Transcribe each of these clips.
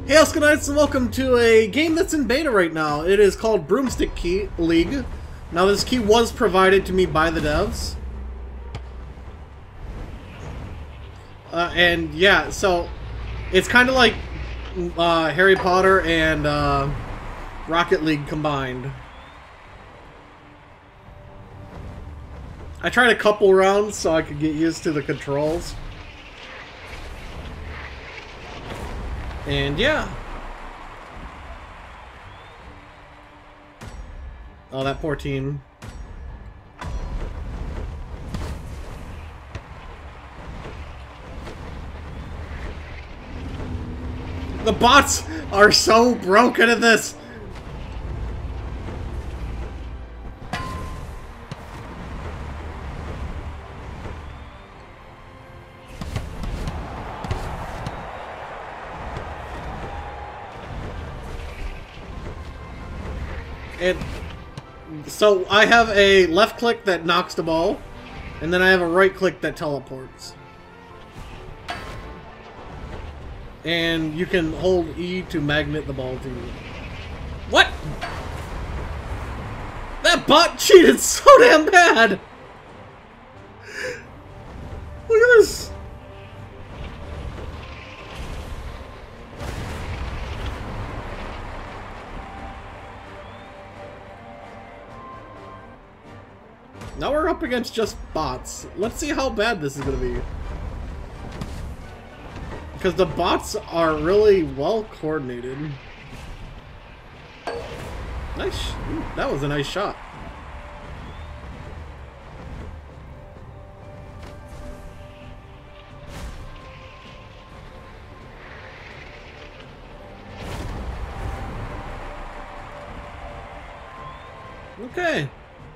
Hey EscoNitz, and welcome to a game that's in beta right now. It is called Broomstick League. Now this key was provided to me by the devs. And yeah, so it's kind of like Harry Potter and Rocket League combined. I tried a couple rounds so I could get used to the controls. And yeah. Oh, that poor team. The bots are so broken at this. And so I have a left click that knocks the ball, and then I have a right click that teleports. And you can hold E to magnet the ball to you. What? That bot cheated so damn bad! Look at this! Now we're up against just bots. Let's see how bad this is gonna be. Because the bots are really well coordinated. Nice. Ooh, that was a nice shot. Okay.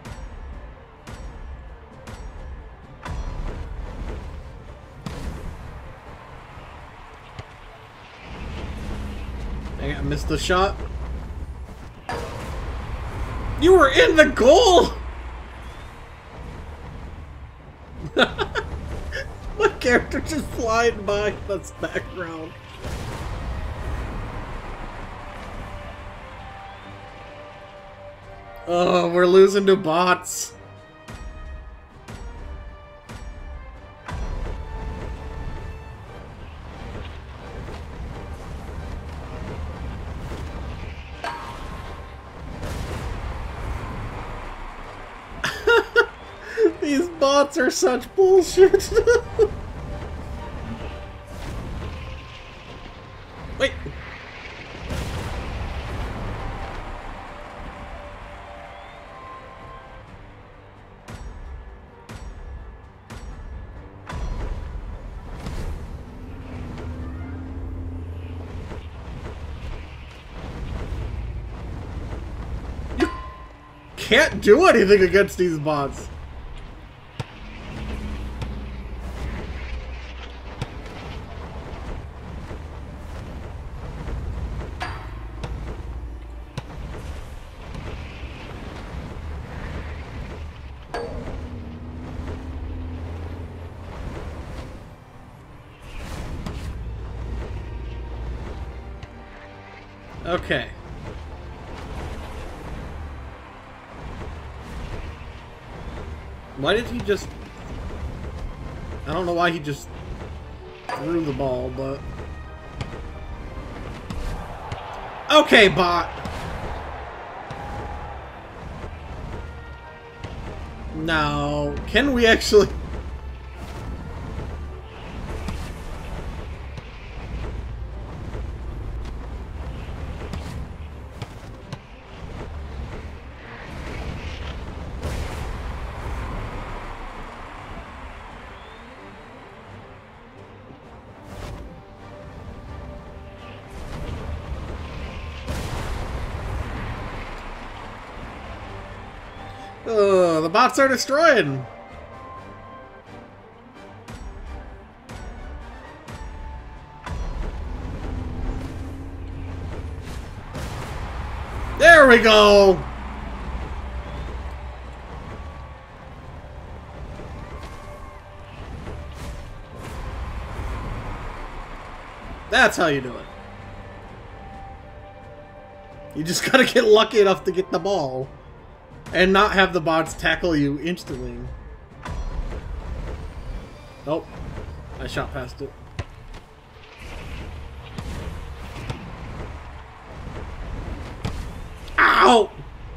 Dang it, I missed the shot. You were in the goal! My character just flying by this background. Oh, we're losing to bots. These bots are such bullshit. Wait. You can't do anything against these bots. Okay. Why did he just... I don't know why he just threw the ball, but... Okay, bot! Now, can we actually... the bots are destroying! There we go! That's how you do it. You just gotta get lucky enough to get the ball. And not have the bots tackle you instantly. Nope. I shot past it. Ow!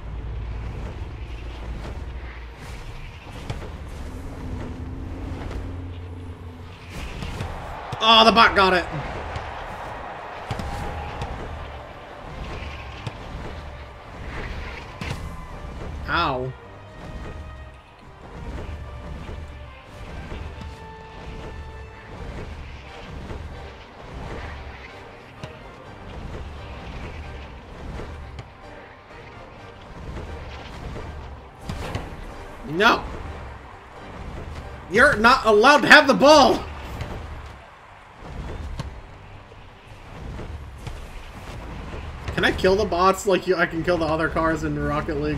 Oh, the bot got it. Ow. No. You're not allowed to have the ball. Can I kill the bots like I can kill the other cars in Rocket League?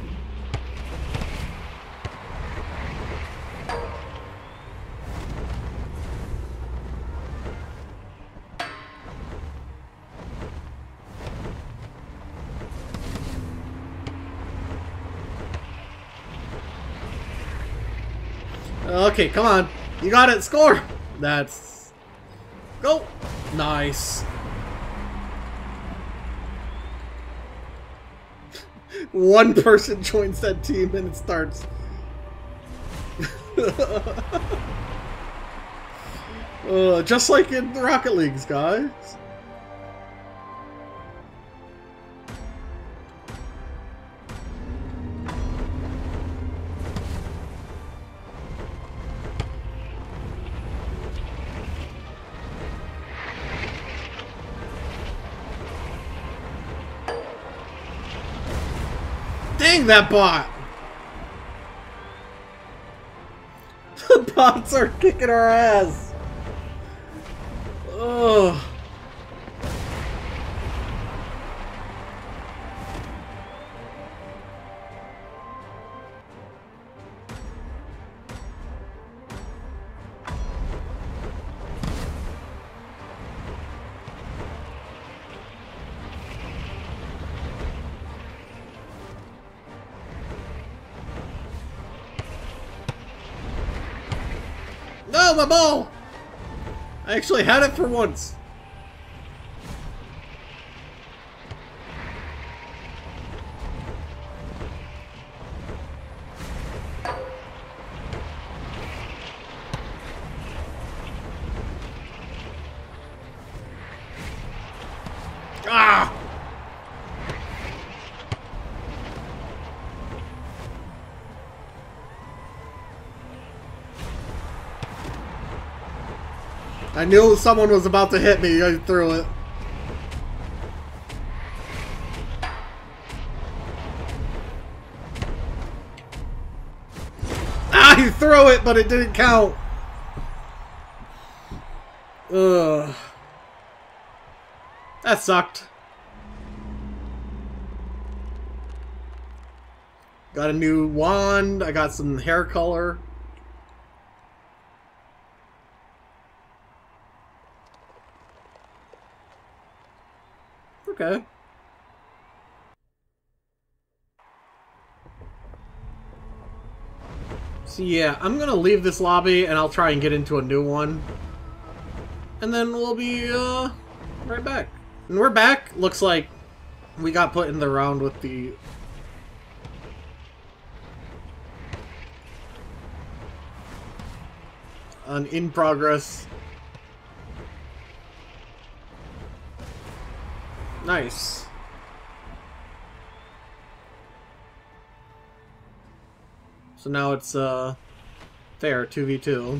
Okay, come on. You got it. Score. That's... Go. Nice. One person joins that team and it starts. Just like in the Rocket Leagues, guys. Dang, that bot! The bots are kicking our ass! Ugh. No, my ball! I actually had it for once. Ah! I knew someone was about to hit me. I threw it. Ah, he threw it, but it didn't count. Ugh. That sucked. Got a new wand. I got some hair color. Okay. So yeah, I'm gonna leave this lobby and I'll try and get into a new one. And then we'll be right back. And we're back. Looks like we got put in the round with the in progress. Nice. So now it's fair 2v2.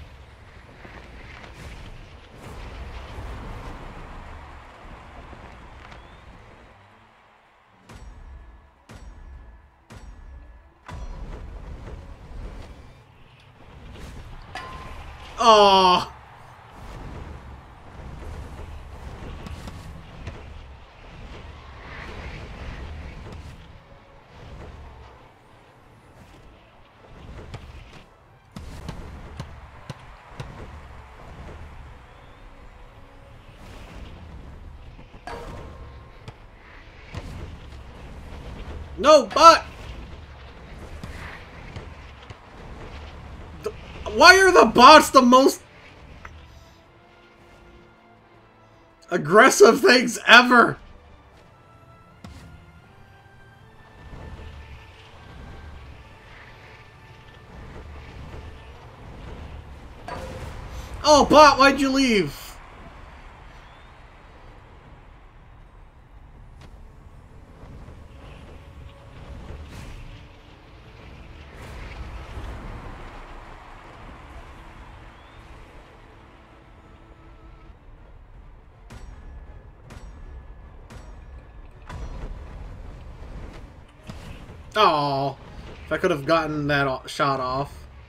Oh. No, bot! Why are the bots the most aggressive things ever? Oh, bot, why'd you leave? Oh, if I could have gotten that shot off.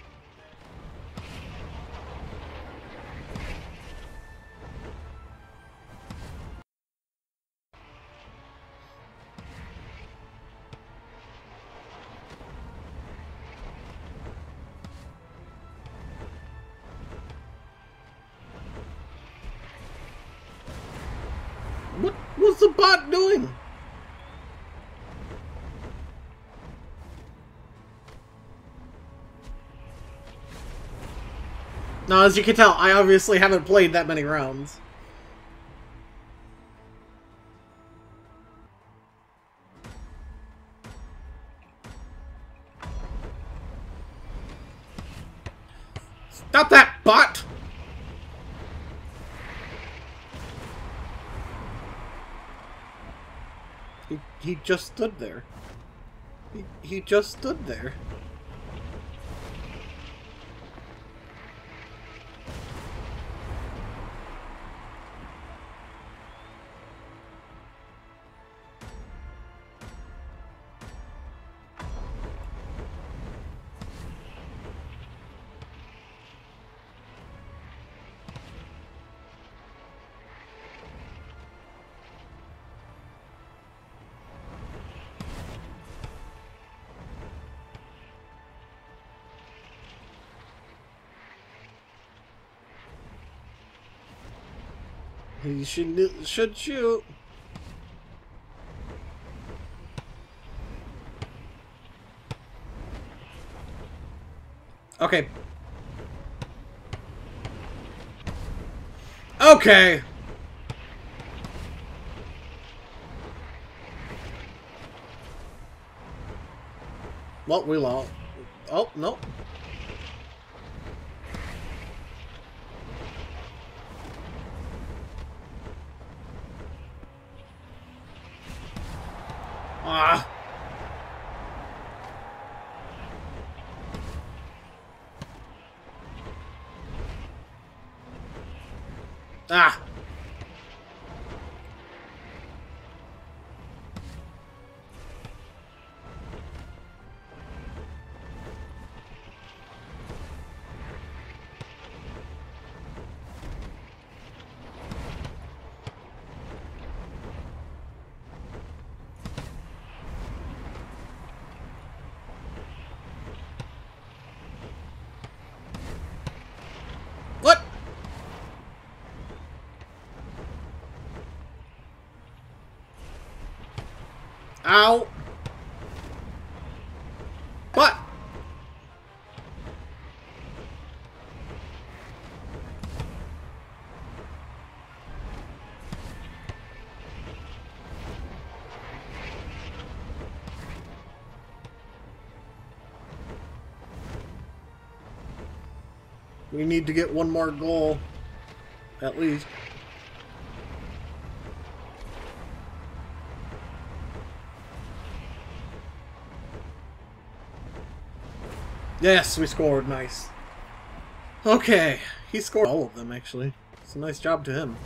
What was the bot doing? Now, as you can tell, I obviously haven't played that many rounds. Stop that, bot! He just stood there. He just stood there. He should shoot. Okay. Okay. Well, we lost. Oh, no. Ah. Ah. What? Ow. What? We need to get one more goal, at least. Yes, we scored. Nice. Okay, he scored all of them, actually. It's a nice job to him.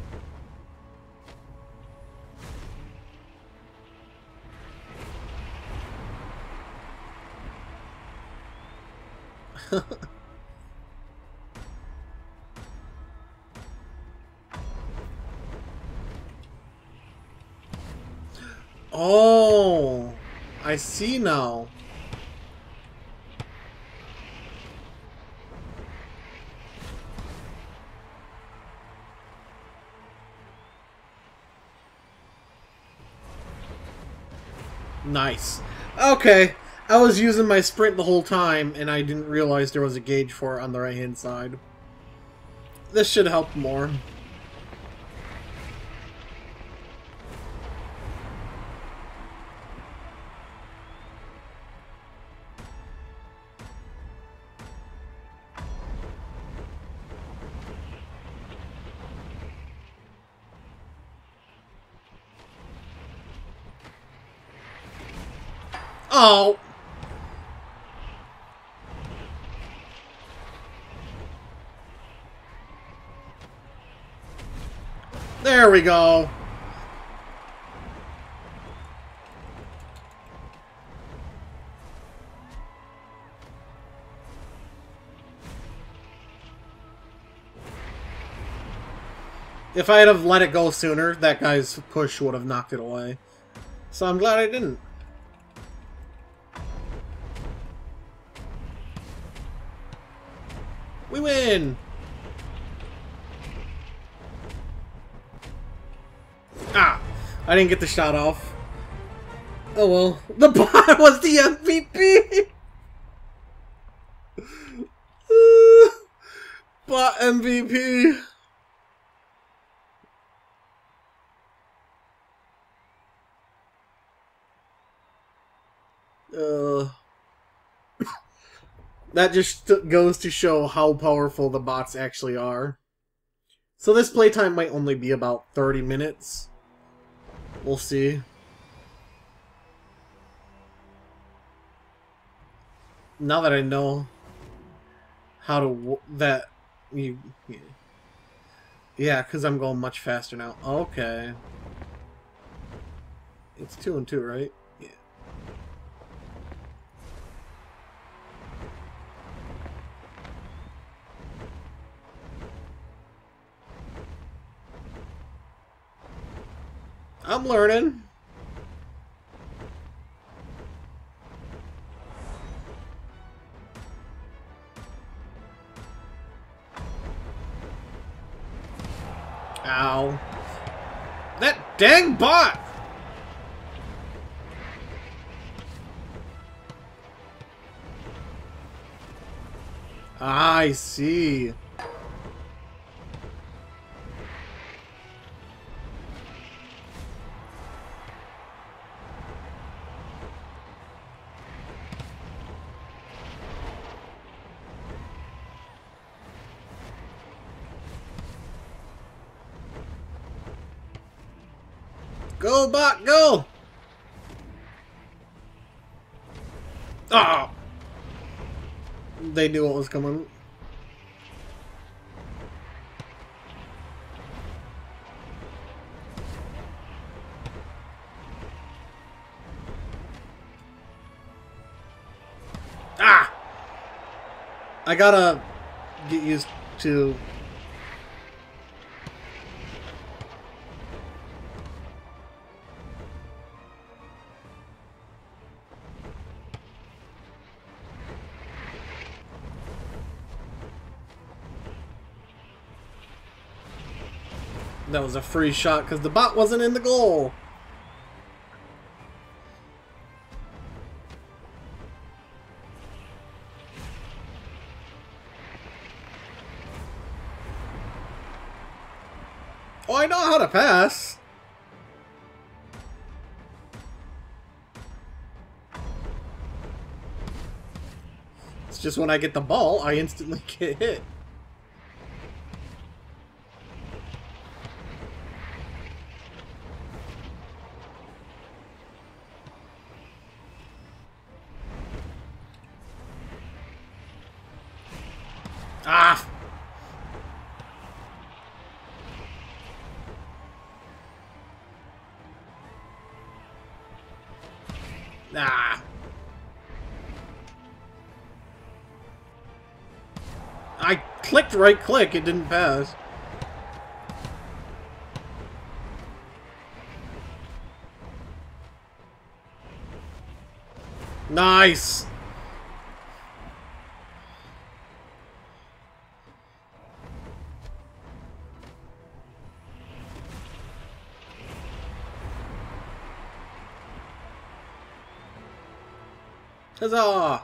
Oh, I see now. Nice. Okay. I was using my sprint the whole time, and I didn't realize there was a gauge for it on the right-hand side. This should help more. Oh! There we go! If I had have let it go sooner, that guy's push would have knocked it away. So I'm glad I didn't. We win! Ah! I didn't get the shot off. Oh well. The bot was the MVP! Bot MVP! That just goes to show how powerful the bots actually are. So this playtime might only be about 30 minutes. We'll see. Now that I know how to yeah, because I'm going much faster now. Okay. It's 2 and 2, right? Yeah. I'm learning. Ow. That dang bot! I see. Go, bot, go! Oh! They knew what was coming. Ah! I gotta get used to... That was a free shot because the bot wasn't in the goal. Oh, I know how to pass. It's just when I get the ball, I instantly get hit. Ah! Ah! I clicked right click, it didn't pass. Nice! Huzzah!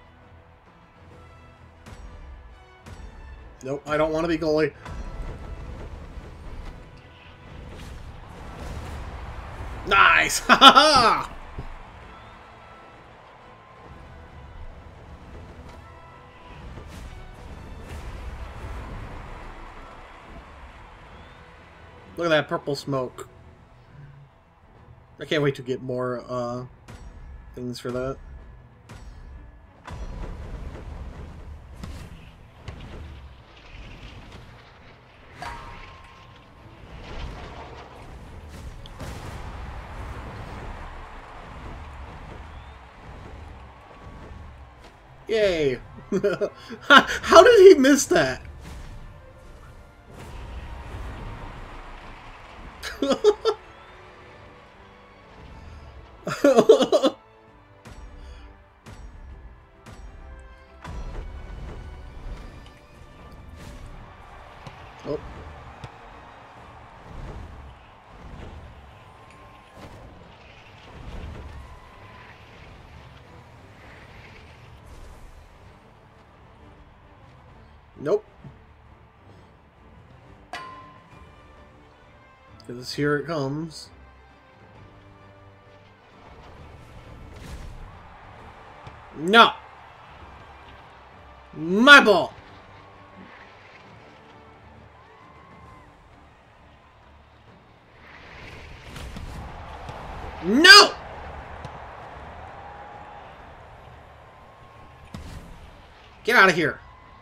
Nope, I don't want to be goalie. Nice! Ha ha ha! Look at that purple smoke. I can't wait to get more things for that. Yay! How did he miss that? Oh. Nope. Because here it comes. No! My ball! No! Get out of here.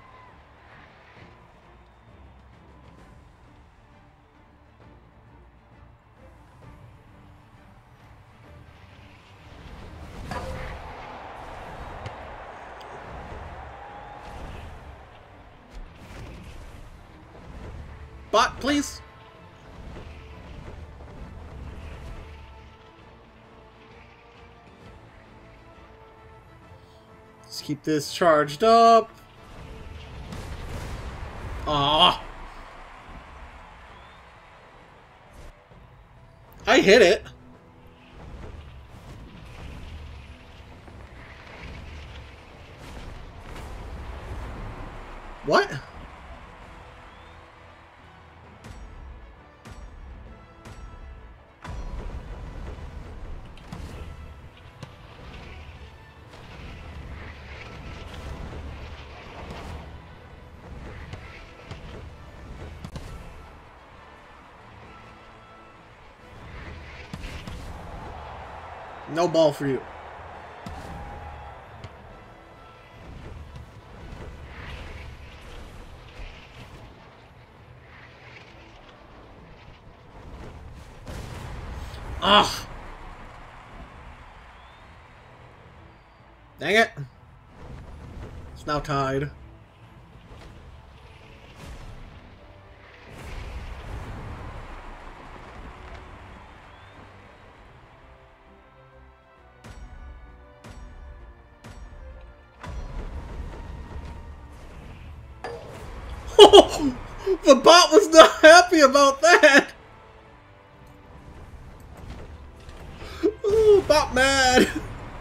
Bot, please. Let's keep this charged up. Ah, I hit it. What? No ball for you. Ugh. Dang it. It's now tied. The bot was not happy about that. Ooh, bot mad.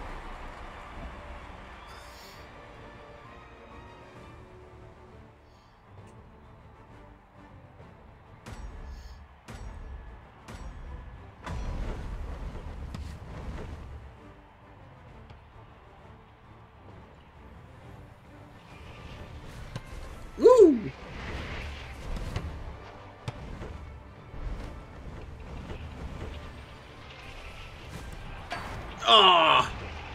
Woo! Ah!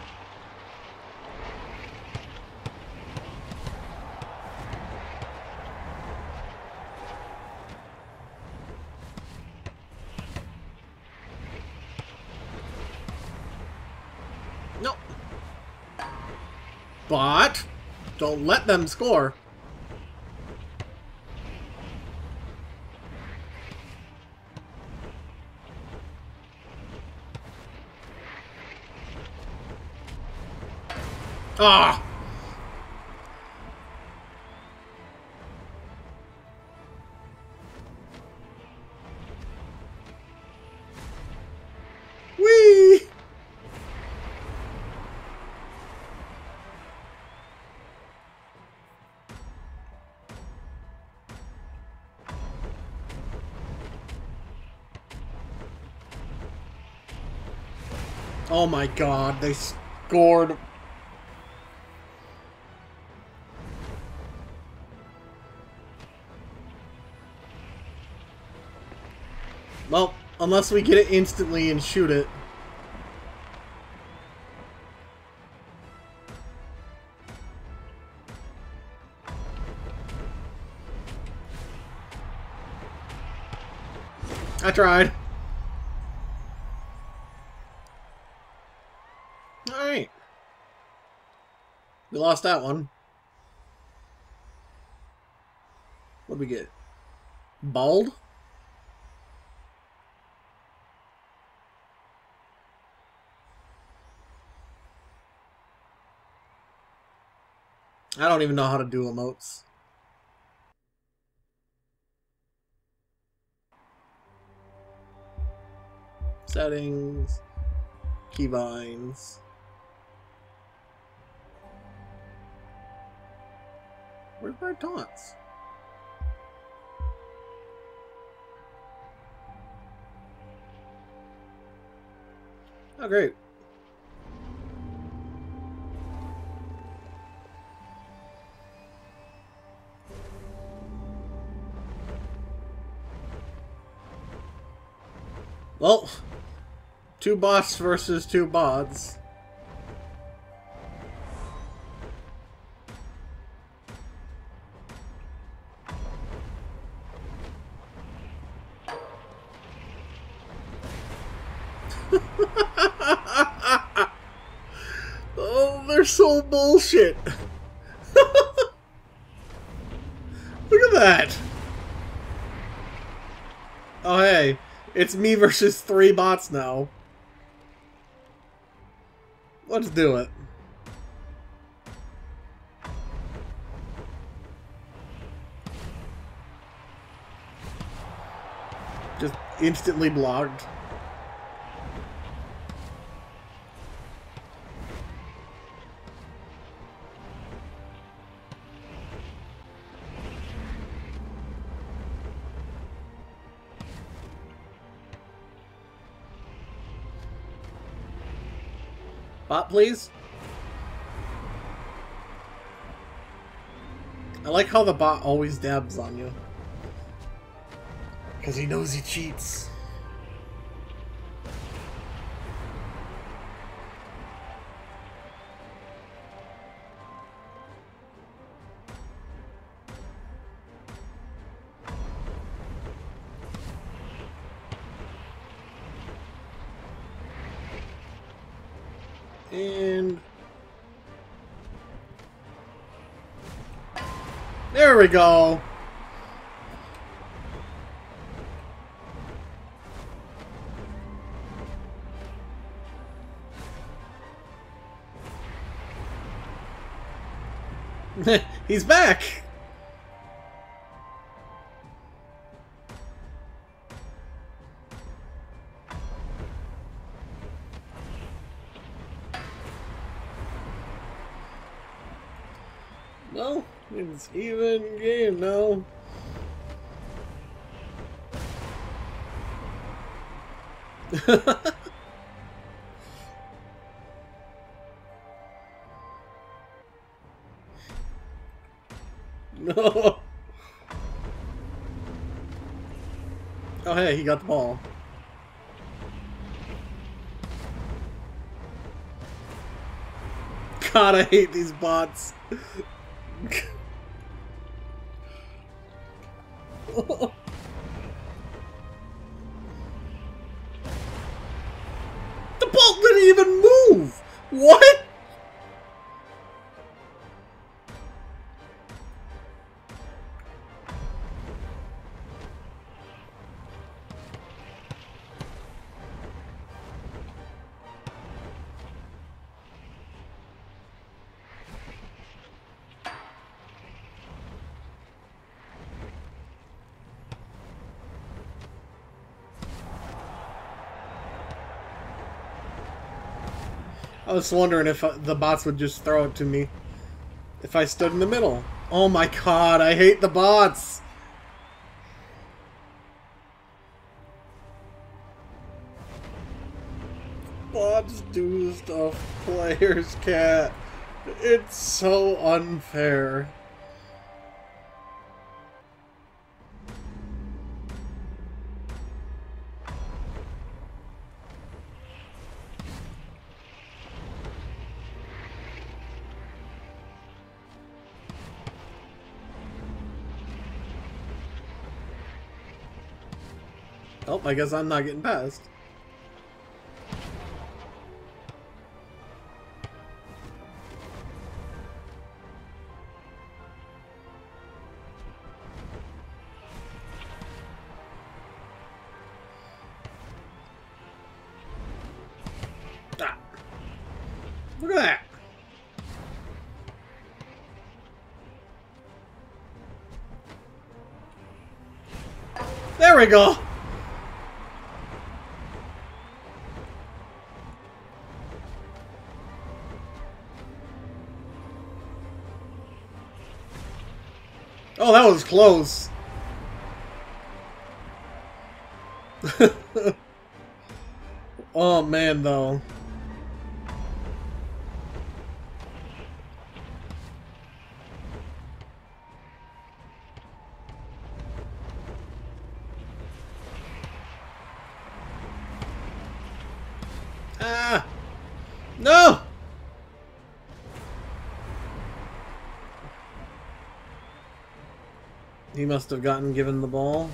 No. But don't let them score. Ah! Whee! Oh my god, they scored. Well, unless we get it instantly and shoot it. I tried. Alright. We lost that one. What'd we get? Bald? I don't even know how to do emotes. Settings. Keybinds. Where's my taunts? Oh, great. Well, 2 bots versus 2 bots. Oh, they're so bullshit. Look at that. Oh, hey. It's me versus 3 bots now. Let's do it. Just instantly blocked. Bot, please. I like how the bot always dabs on you. Because he knows he cheats. And there we go. He's back. Well, it's even game now. No. Oh, hey, he got the ball. God, I hate these bots. The ball didn't even move! What? I was wondering if the bots would just throw it to me if I stood in the middle. Oh my god, I hate the bots! Bots. bots do stuff players can't. It's so unfair. Oh, I guess I'm not getting past. Ah. Look at that. There we go. Oh, that was close. Oh, man, though. Ah! No! He must have gotten given the ball.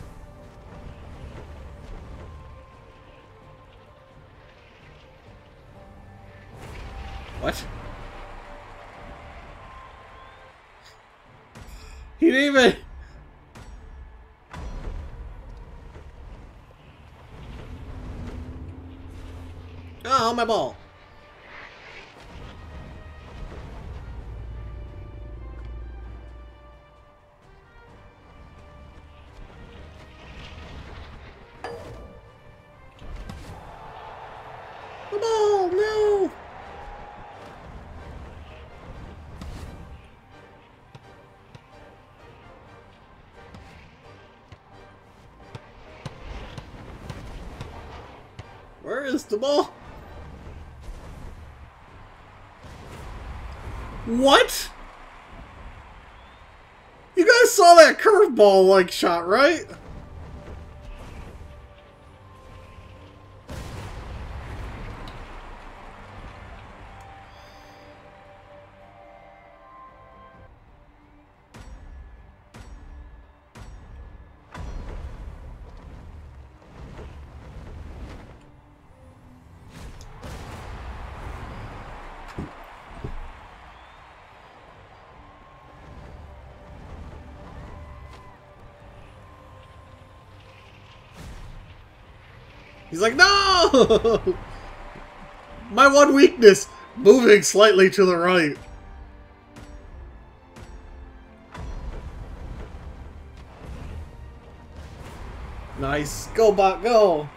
What? He didn't even... Oh, my ball. The ball, no! Where is the ball? What? You guys saw that curveball like shot, right? He's like, no! My one weakness, moving slightly to the right. Nice. Go, bot, go!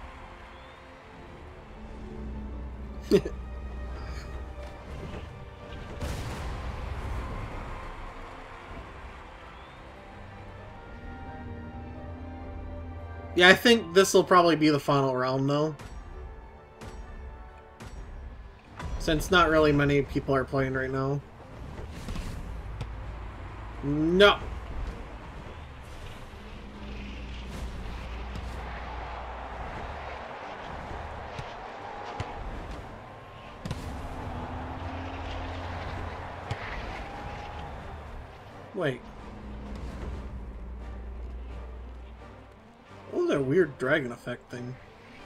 Yeah, I think this will probably be the final round, though. Since not really many people are playing right now. No! Wait. What was that weird dragon effect thing?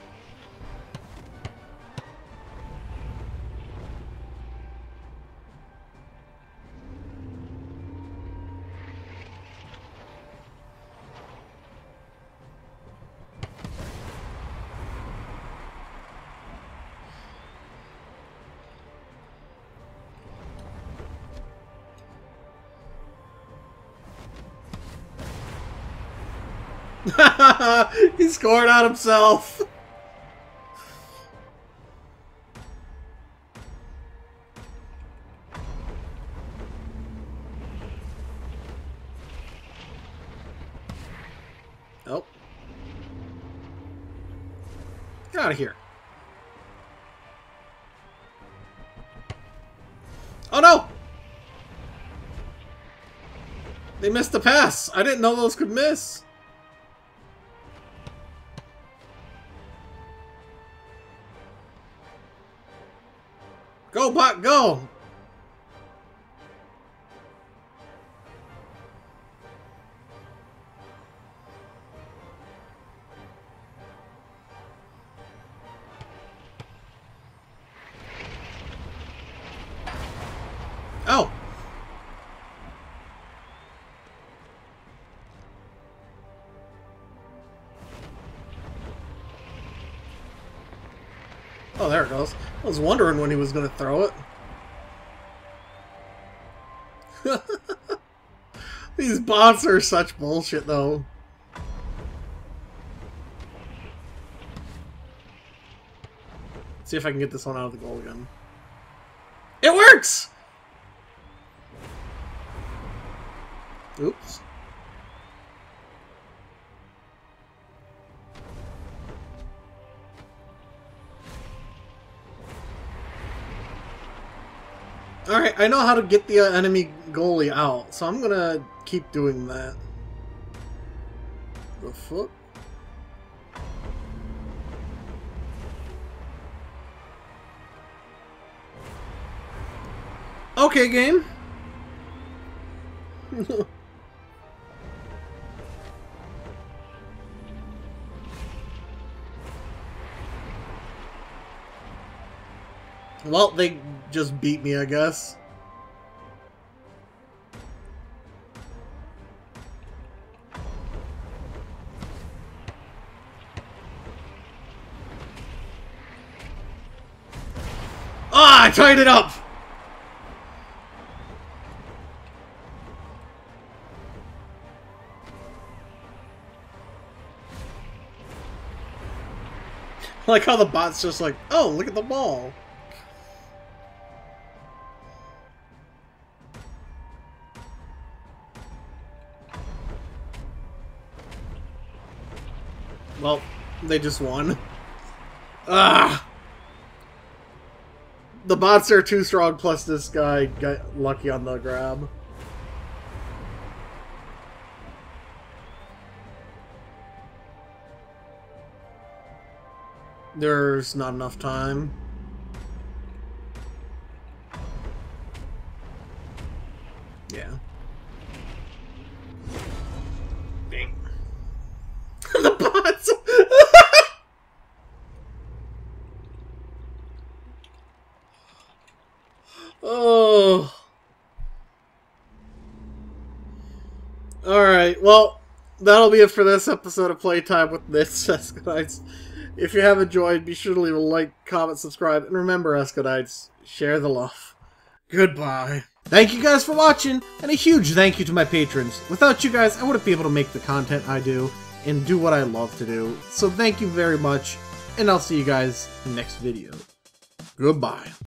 He scored on himself. Oh. Get out of here. Oh no! They missed the pass. I didn't know those could miss. Go, bot, go! Oh! Oh, there it goes. I was wondering when he was going to throw it. These bots are such bullshit, though. Let's see if I can get this one out of the goal again. It works! Oops. Alright, I know how to get the enemy goalie out, so I'm gonna keep doing that. The fuck? Okay, game. Well, they just beat me, I guess. Ah, I tied it up! I like how the bot's just like, oh, look at the ball. Well, they just won. Ah! The bots are too strong, plus this guy got lucky on the grab. There's not enough time. Yeah. Dang. The bots! Oh. Alright, well, that'll be it for this episode of Playtime with Nitz, EscoNitz. If you have enjoyed, be sure to leave a like, comment, subscribe, and remember, EscoNitz, share the love. Goodbye. Thank you guys for watching, and a huge thank you to my patrons. Without you guys, I wouldn't be able to make the content I do, and do what I love to do. So thank you very much, and I'll see you guys in the next video. Goodbye.